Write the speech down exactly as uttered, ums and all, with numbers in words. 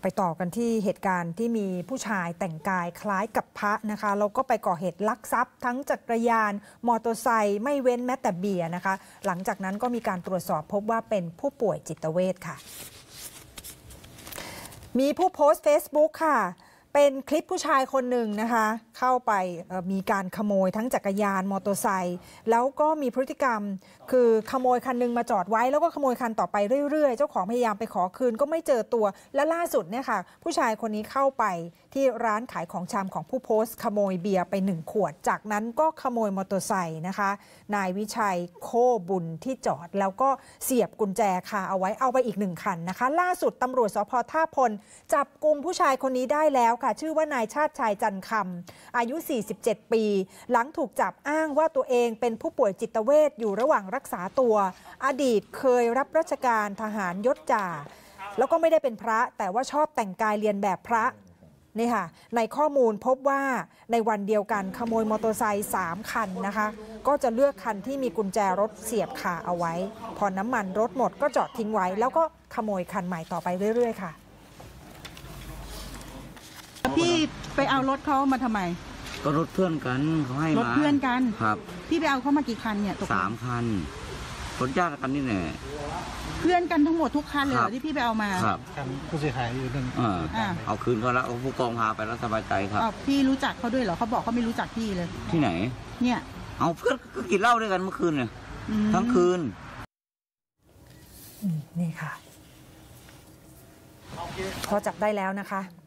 ไปต่อกันที่เหตุการณ์ที่มีผู้ชายแต่งกายคล้ายกับพระนะคะแล้วก็ไปก่อเหตุลักทรัพย์ทั้งจักรยานมอเตอร์ไซค์ไม่เว้นแม้แต่เบียร์นะคะหลังจากนั้นก็มีการตรวจสอบพบว่าเป็นผู้ป่วยจิตเวชค่ะมีผู้โพสต์ Facebook ค่ะเป็นคลิปผู้ชายคนหนึ่งนะคะเข้าไปมีการขโมยทั้งจักรยานมอเตอร์ไซค์แล้วก็มีพฤติกรรมคือขโมยคันนึงมาจอดไว้แล้วก็ขโมยคันต่อไปเรื่อยๆเจ้าของพยายามไปขอคืนก็ไม่เจอตัวและล่าสุดเนี่ยค่ะผู้ชายคนนี้เข้าไปที่ร้านขายของชำของผู้โพสต์ขโมยเบียร์ไปหนึ่งขวดจากนั้นก็ขโมยมอเตอร์ไซค์นะคะนายวิชัยโคบุญที่จอดแล้วก็เสียบกุญแจคาเอาไว้เอาไปอีกหนึ่งคันนะคะล่าสุดตำรวจสภ.ท่าพลจับกุมผู้ชายคนนี้ได้แล้วค่ะชื่อว่านายชาติชายจันคำอายุสี่สิบเจ็ดปีหลังถูกจับอ้างว่าตัวเองเป็นผู้ป่วยจิตเวชอยู่ระหว่างรักษาตัวอดีตเคยรับราชการทหารยศจ่าแล้วก็ไม่ได้เป็นพระแต่ว่าชอบแต่งกายเรียนแบบพระนี่ค่ะในข้อมูลพบว่าในวันเดียวกันขโมยมอเตอร์ไซค์สามคันนะคะก็จะเลือกคันที่มีกุญแจรถเสียบคาเอาไว้พอน้ำมันรถหมดก็จอดทิ้งไว้แล้วก็ขโมยคันใหม่ต่อไปเรื่อยๆค่ะพี่ไปเอารถเขามาทำไมก็รถเพื่อนกันเขาให้มารถเพื่อนกันครับพี่ไปเอาเขามากี่คันเนี่ยสามคันรถญาติกันนี่แหละเพื่อนกันทั้งหมดทุกคันเลยที่พี่ไปเอามาครับผู้เสียหายอยู่หนึ่งเอาคืนเขาแล้วผู้กองพาไปแล้วสบายใจครับพี่รู้จักเขาด้วยเหรอเขาบอกเขาไม่รู้จักพี่เลยที่ไหนเนี่ยเอาเพื่อนก็กินเหล้าด้วยกันเมื่อคืนเนี่ยทั้งคืนนี่ค่ะพอจับได้แล้วนะคะ